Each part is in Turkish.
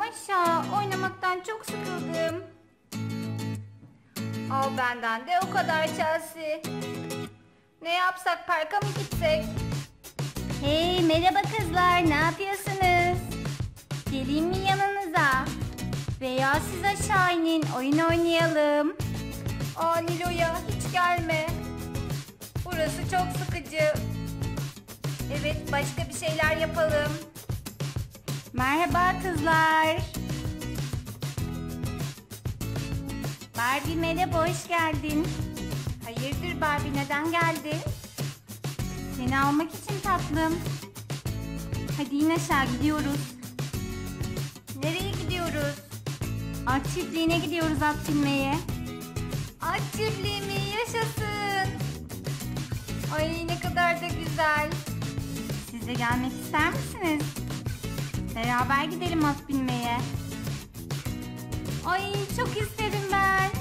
aşağı. Oynamaktan çok sıkıldım. Al benden de o kadar Chelsea. Ne yapsak, parka mı gitsek? Hey merhaba kızlar, ne yapıyorsunuz? Geleyim mi yanınıza? Veya siz aşağı inin, oyun oynayalım. Aa Nilo'ya hiç gelme. Burası çok sıkıcı. Evet, başka bir şeyler yapalım. Merhaba kızlar. Barbie merhaba, hoş geldin. Hayırdır Barbie, neden geldin? Seni almak için tatlım. Hadi in aşağı, gidiyoruz. Nereye gidiyoruz? At çiftliğine gidiyoruz, at binmeye. At çiftliği mi? Yaşasın. Ay ne kadar da güzel. Siz de gelmek ister misiniz? Beraber gidelim at binmeye. Ay çok isterim ben.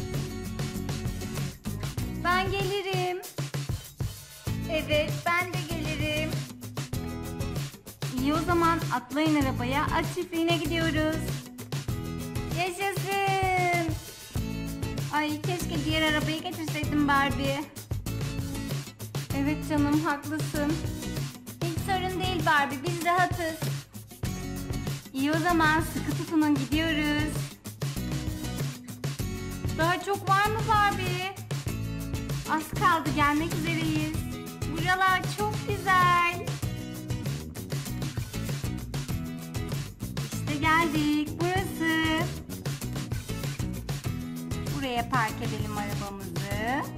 Ben gelirim. Evet, ben de gelirim. İyi o zaman atlayın arabaya, at çiftliğine gidiyoruz. Yaşasın. Ay keşke diğer arabayı getirseydim Barbie. Evet canım, haklısın. Hiç sorun değil Barbie, biz rahatız. İyi o zaman sıkı tutunun, gidiyoruz. Daha çok var mı Barbie? Az kaldı, gelmek üzereyiz. Buralar çok güzel. İşte geldik, burası. Buraya park edelim arabamızı.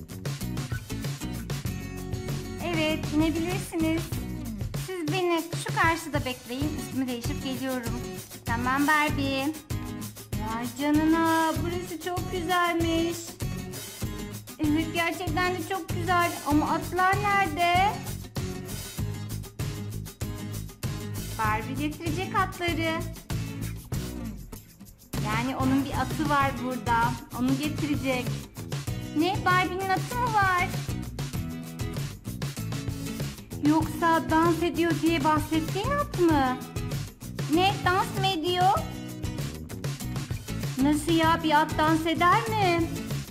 Evet, inebilirsiniz. Siz beni şu karşıda bekleyin, üstümü değişip geliyorum. Tamam Barbie. Vay canına, burası çok güzelmiş. Evet, gerçekten de çok güzel. Ama atlar nerede? Barbie getirecek atları. Yani onun bir atı var burada. Onu getirecek. Ne? Barbie'nin atı mı var? Yoksa dans ediyor diye bahsettiğin at mı? Ne? Dans mı ediyor? Nasıl ya? Bir at dans eder mi?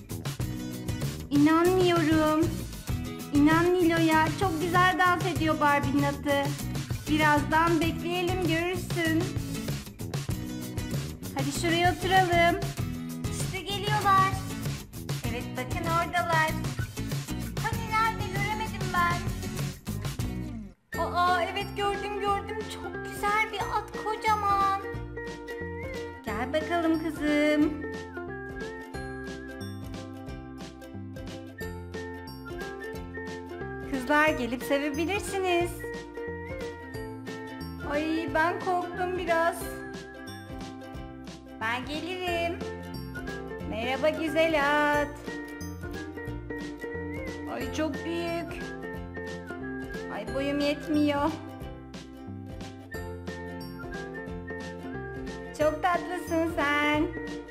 İnanmıyorum. İnan Nilo'ya. Çok güzel dans ediyor Barbie'nin atı. Birazdan bekleyelim, görürsün. Hadi şuraya oturalım. İşte geliyorlar. Evet, bakın oradalar. Hani nerede, göremedim ben. Aa evet, gördüm. Çok güzel bir at, kocaman. Gel bakalım kızım. Kızlar, gelip sevebilirsiniz. Ay ben korktum biraz. Ben gelirim. Merhaba güzel at. Ay çok büyük. Ay boyum yetmiyor. Çok tatlısın sen.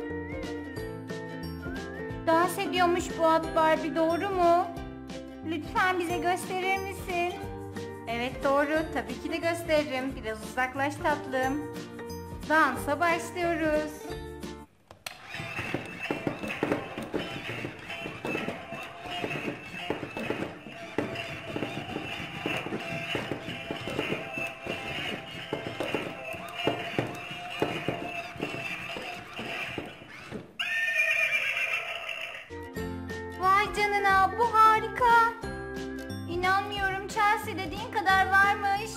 Dans ediyormuş bu at Barbie, doğru mu? Lütfen bize gösterir misin? Evet doğru, tabii ki de gösteririm. Biraz uzaklaş tatlım. Dansa başlıyoruz. Vay canına, bu harika. İnanmıyorum Chelsea, dediğin kadar varmış.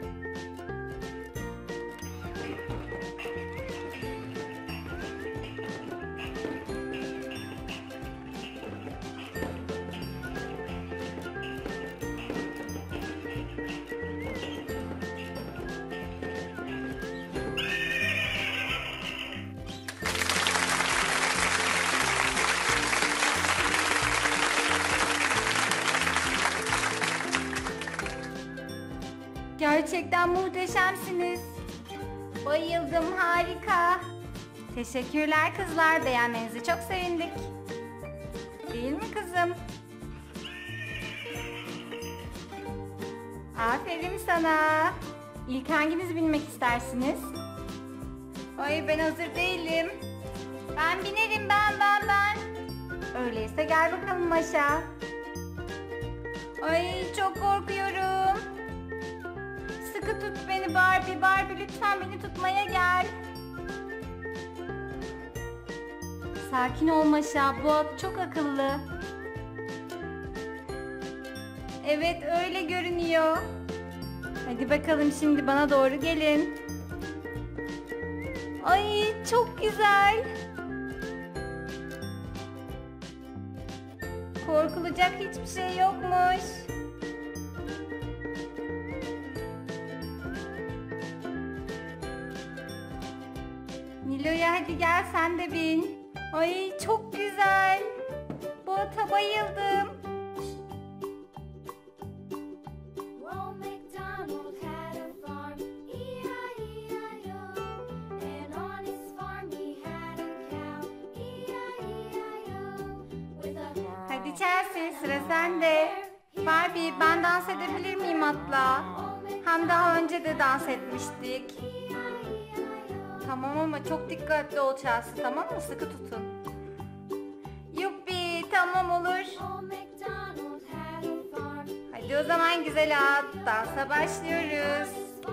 Gerçekten muhteşemsiniz. Bayıldım, harika. Teşekkürler kızlar, beğenmenize çok sevindik. Değil mi kızım? Aferin sana. İlk hanginiz binmek istersiniz? Ay ben hazır değilim. Ben binerim ben. Öyleyse gel bakalım Maşa. Ay çok korkuyorum. Sıkı tut beni Barbie. Barbie lütfen beni tutmaya gel. Sakin ol Maşa. Bu at çok akıllı. Evet öyle görünüyor. Hadi bakalım şimdi bana doğru gelin. Ay çok güzel. Korkulacak hiçbir şey yokmuş. Nilo'ya hadi gel sen de bin. Ay çok güzel. Bu ata bayıldım. Hadi Chelsea sıra sende. Barbie ben dans edebilir miyim atla? Hem daha önce de dans etmiştik. Tamam ama çok dikkatli ol Chelsea, tamam mı? Sıkı tutun. Yuppi tamam olur. Hadi o zaman güzel at. Dansa başlıyoruz.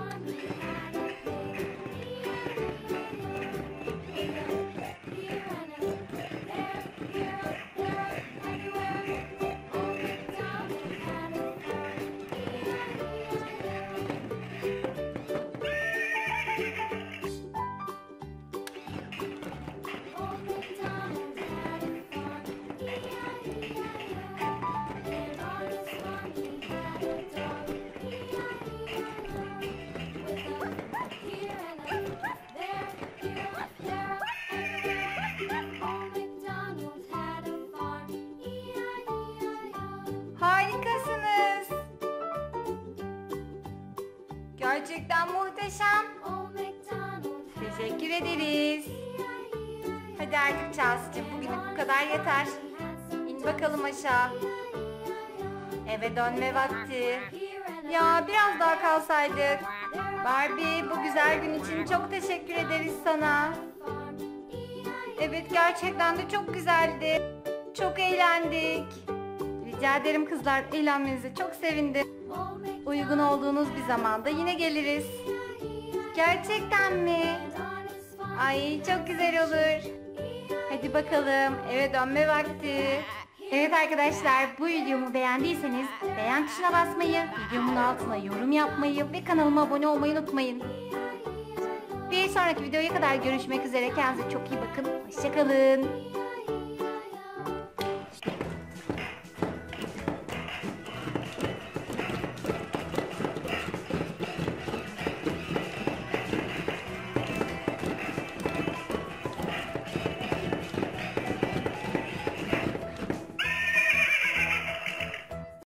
Harikasınız. Gerçekten muhteşem. Teşekkür ederiz. Hadi artık Chelsea'cığım bugünlük bu kadar yeter. İn bakalım aşağı. Eve dönme vakti. Ya biraz daha kalsaydık. Barbie bu güzel gün için çok teşekkür ederiz sana. Evet gerçekten de çok güzeldi. Çok eğlendik. Rica ederim kızlar, eğlenmenize çok sevindim. Uygun olduğunuz bir zamanda yine geliriz. Gerçekten mi? Ay çok güzel olur. Hadi bakalım eve dönme vakti. Evet arkadaşlar, bu videomu beğendiyseniz beğen tuşuna basmayı, videomun altına yorum yapmayı ve kanalıma abone olmayı unutmayın. Bir sonraki videoya kadar görüşmek üzere. Kendinize çok iyi bakın. Hoşça kalın.